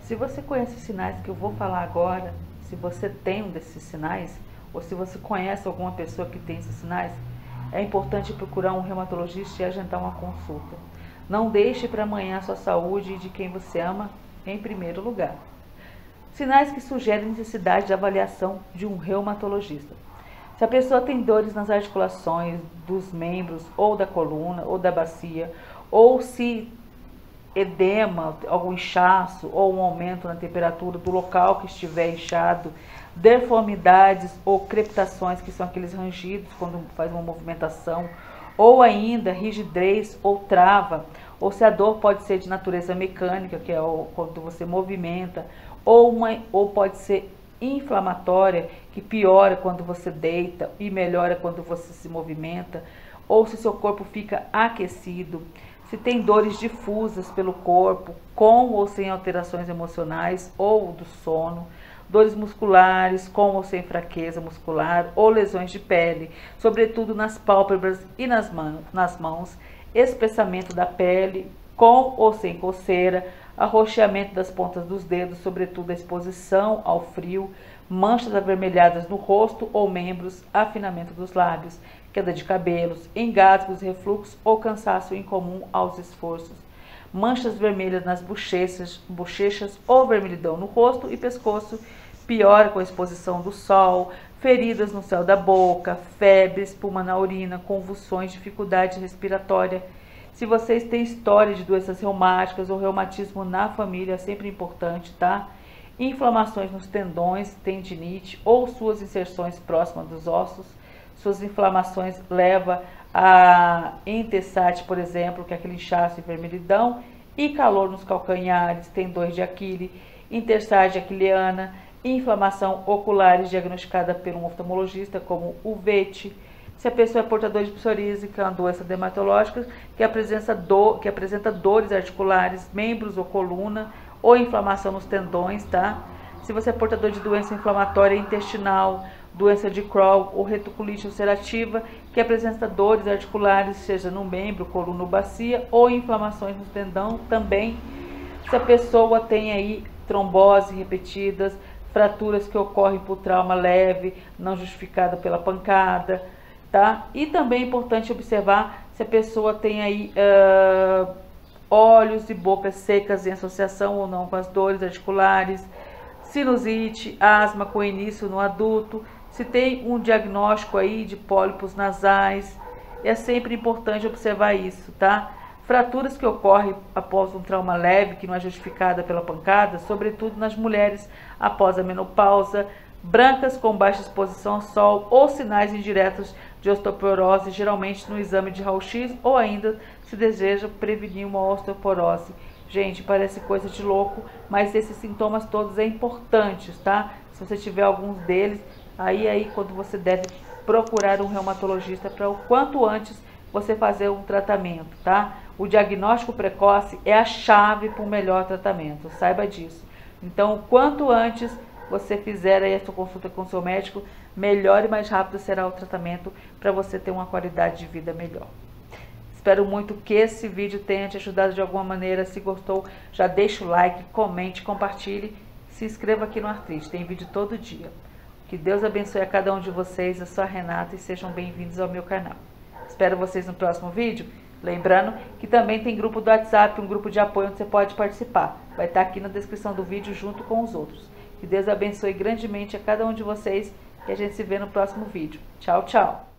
Se você conhece os sinais que eu vou falar agora, se você tem um desses sinais, ou se você conhece alguma pessoa que tem esses sinais, é importante procurar um reumatologista e agendar uma consulta. Não deixe para amanhã a sua saúde e de quem você ama em primeiro lugar. Sinais que sugerem necessidade de avaliação de um reumatologista. Se a pessoa tem dores nas articulações, dos membros, ou da coluna, ou da bacia, ou se edema, algum inchaço ou um aumento na temperatura do local que estiver inchado, deformidades ou crepitações, que são aqueles rangidos quando faz uma movimentação, ou ainda rigidez ou trava, ou se a dor pode ser de natureza mecânica, que é quando você movimenta, ou pode ser inflamatória, que piora quando você deita e melhora quando você se movimenta, ou se seu corpo fica aquecido. Se tem dores difusas pelo corpo, com ou sem alterações emocionais ou do sono, dores musculares, com ou sem fraqueza muscular, ou lesões de pele, sobretudo nas pálpebras e nas mãos, espessamento da pele, com ou sem coceira, arroxeamento das pontas dos dedos, sobretudo a exposição ao frio, manchas avermelhadas no rosto ou membros, afinamento dos lábios, queda de cabelos, engasgos, refluxo ou cansaço incomum aos esforços, manchas vermelhas nas bochechas ou vermelhidão no rosto e pescoço, piora com a exposição do sol, feridas no céu da boca, febre, espuma na urina, convulsões, dificuldade respiratória. Se vocês têm história de doenças reumáticas ou reumatismo na família, é sempre importante, tá? Inflamações nos tendões, tendinite ou suas inserções próximas dos ossos. Suas inflamações levam a entessate, por exemplo, que é aquele inchaço e vermelhidão, e calor nos calcanhares, tendões de Aquiles, intersarte aquiliana, inflamação oculares diagnosticada por um oftalmologista como uveitis. Se a pessoa é portadora de psoríase, que é uma doença dermatológica, que apresenta dores articulares, membros ou coluna, ou inflamação nos tendões, tá? Se você é portador de doença inflamatória intestinal, doença de Crohn ou reticulite ulcerativa, que apresenta dores articulares, seja no membro, coluna ou bacia, ou inflamações no tendão também. Se a pessoa tem aí trombose repetidas, fraturas que ocorrem por trauma leve, não justificada pela pancada, tá? E também é importante observar se a pessoa tem aí olhos e bocas secas em associação ou não com as dores articulares, sinusite, asma com início no adulto, se tem um diagnóstico aí de pólipos nasais, é sempre importante observar isso, tá? Fraturas que ocorrem após um trauma leve, que não é justificada pela pancada, sobretudo nas mulheres após a menopausa, brancas com baixa exposição ao sol ou sinais indiretos de osteoporose, geralmente no exame de raio-x, ou ainda se deseja prevenir uma osteoporose. Gente, parece coisa de louco, mas esses sintomas todos é importantes, tá? Se você tiver alguns deles, aí quando você deve procurar um reumatologista para o quanto antes você fazer um tratamento, tá? O diagnóstico precoce é a chave para o melhor tratamento, saiba disso. Então, o quanto antes você fizer aí a sua consulta com o seu médico, melhor e mais rápido será o tratamento para você ter uma qualidade de vida melhor. Espero muito que esse vídeo tenha te ajudado de alguma maneira. Se gostou, já deixa o like, comente, compartilhe, se inscreva aqui no Artrite, tem vídeo todo dia. Que Deus abençoe a cada um de vocês, eu sou a Renata e sejam bem-vindos ao meu canal. Espero vocês no próximo vídeo. Lembrando que também tem grupo do WhatsApp, um grupo de apoio onde você pode participar. Vai estar aqui na descrição do vídeo junto com os outros. Que Deus abençoe grandemente a cada um de vocês e a gente se vê no próximo vídeo. Tchau, tchau!